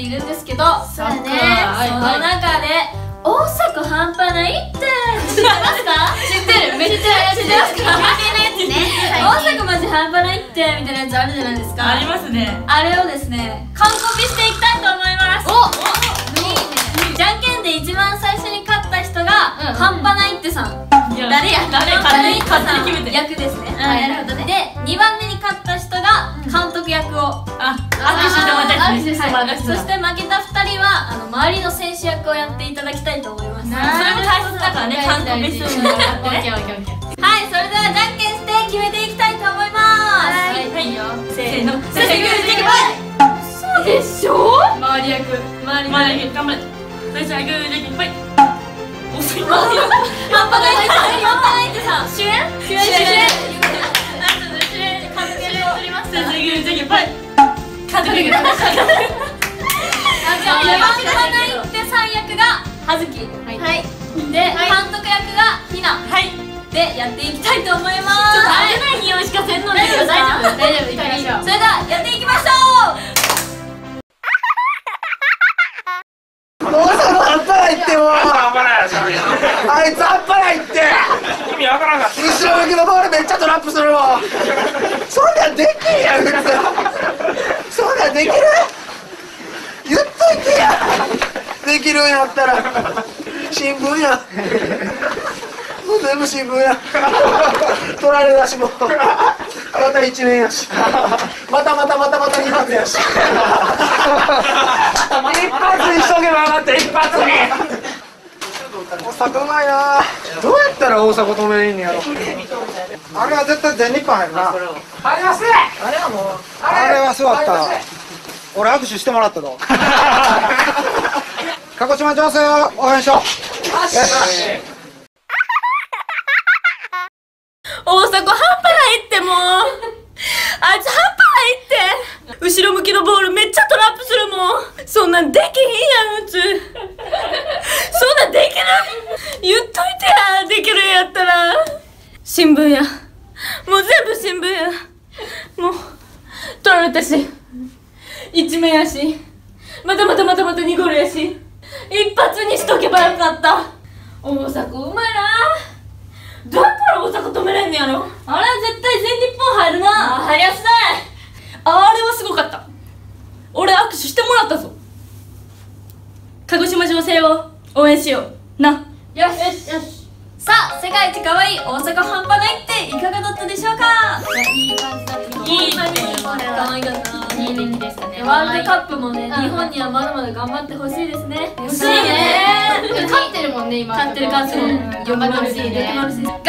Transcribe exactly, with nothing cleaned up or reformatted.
いるんですけど、 そうだね。 その中で大迫半端ないって知ってますか？知ってる、めっちゃ知ってますか？大迫マジ半端ないってみたいなやつあるじゃないですか。 ありますね。 あれをですね、完コピしていきたいと思います。お、いいね。じゃんけんで一番最初に勝った人が半端ないってさん。誰や？誰？勝手に勝手に決めて役ですね。なるほどね。で、にばんめに勝った人が監督役をあ、握手してもらったやつですね。 そして負けたふたりはあの周りの選手役をやっていただきたいと思います。それも大切だからね、完コピするのがあってね。はい、それではじゃんけんして決めていきたいと思います。はい、はいよ。せーの、せーの、せーの。そうでしょ？ 周り役、周り周り役、頑張れ。それじゃあグーじゃんけん、はい。遅いな。 半端ないってさ、半端ないってさ、主演？主演主演。主演監督役を取りました。 グーじゃんけん、はい。監督役。 半端ないってさん役が葉月。はい。で、監督役がひな。はい。でやっていきたいと思います。ちょっと危ない匂いしかせんので大丈夫大丈夫、行きましょう。それではやっていきましょう。 大阪半端ないってもうあいつ半端ないって意味わからんかった。後ろ向きのボールめっちゃトラップするもん。そんなんできんやん普通。そんなんできる？言っといてや。できるんやったら新聞や。全部新聞や。取られだしもまたいちねんやし、またまたまたまたに発やし、一発にしとけばよかった。一発に大阪うまいな。どうやったら大阪止めれんねやろ。あれは絶対全日本入るな。入りますね。あれはもうあれは座った。俺握手してもらったぞ。鹿児島情勢を応援しよう。 大迫半端ないってもうあいつ半端ないって。後ろ向きのボールめっちゃトラップするもん。そんなんできひんやん普通。そんなんできる？言っといてや。できるんやったら新聞や。もう全部新聞や。もう取られたし一面やし、またまたまたまたにゴールやし、一発にしとけばよかった。大迫うまいな。だから大阪止めれんねやろ。あれは絶対全日本入るな。入りやすない。あれはすごかった。俺握手してもらったぞ。鹿児島情勢を応援しような。 よしよしよし。さあ、世界一可愛い大阪半端ないっていかがだったでしょうか。いい感じだった。いい感じ。可愛かった。いい出来でしたね。ワールドカップもね、日本にはまだまだ頑張ってほしいですね。欲しいね。 勝ってるもんね今。 勝ってる勝ってる。 頑張ってほしいね。 頑